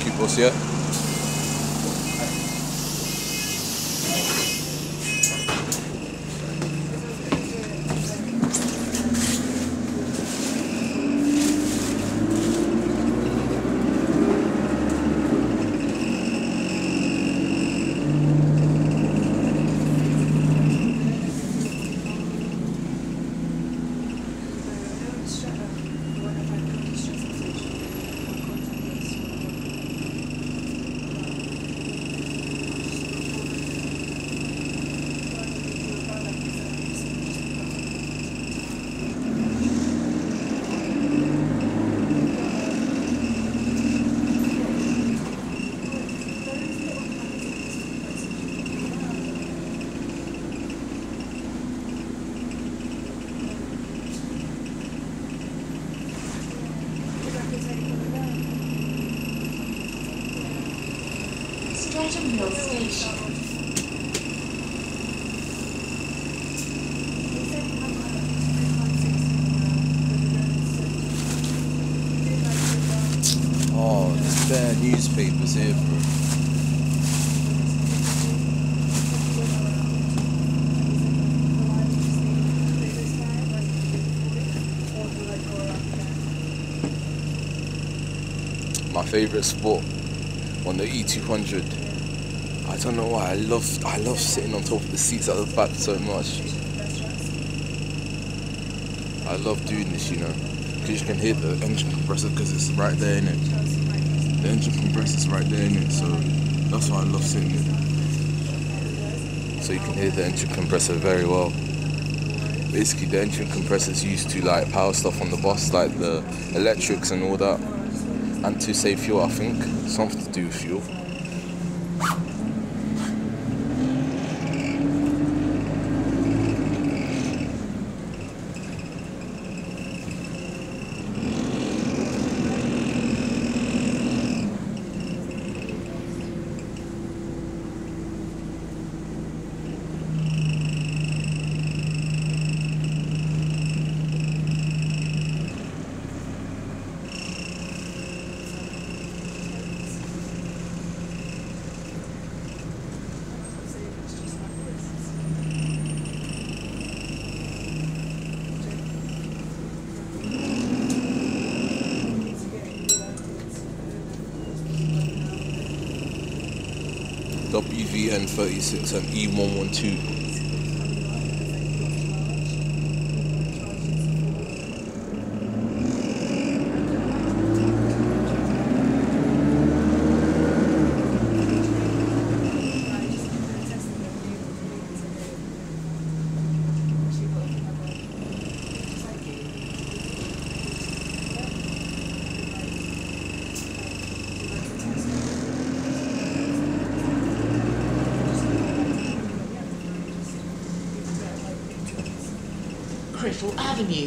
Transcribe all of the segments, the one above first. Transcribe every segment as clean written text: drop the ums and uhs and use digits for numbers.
Thank you, boss, yeah? Streatham Hill Station. Oh, there's bare newspapers here, bro. My favourite spot on the E200. I don't know why, I love sitting on top of the seats at the back so much. I love doing this, you know, because you can hear the engine compressor because it's right there, innit? The engine compressor's right there, innit? So that's why I love sitting here. So you can hear the engine compressor very well. Basically, the engine compressor is used to like power stuff on the bus, like the electrics and all that, and to save fuel, I think. Something to do with fuel. WVN 36 and E112. Criffle Avenue.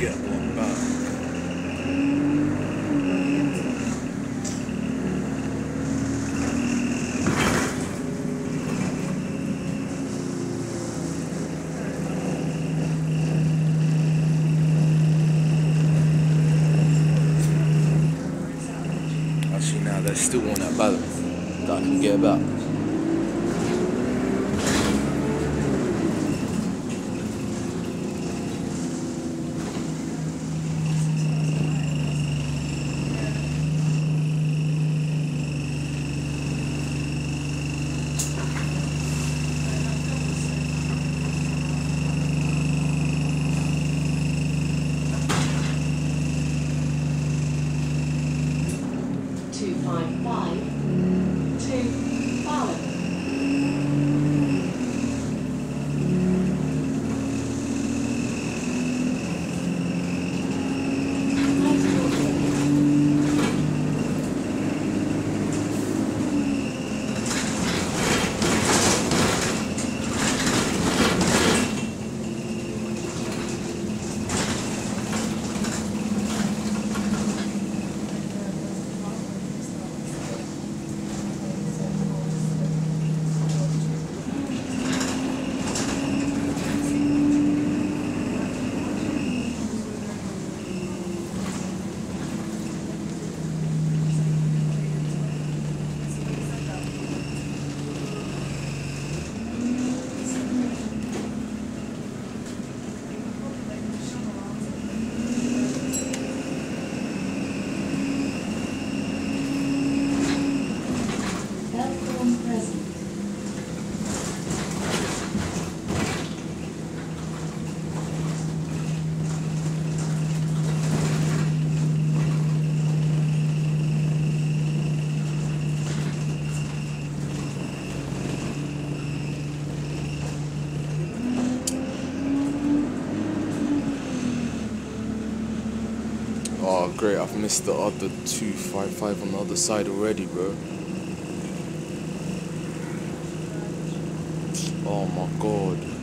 get one back. Actually, now there's still one at balance that I can get back. Oh great, I've missed the other 255 on the other side already, bro. Oh my god.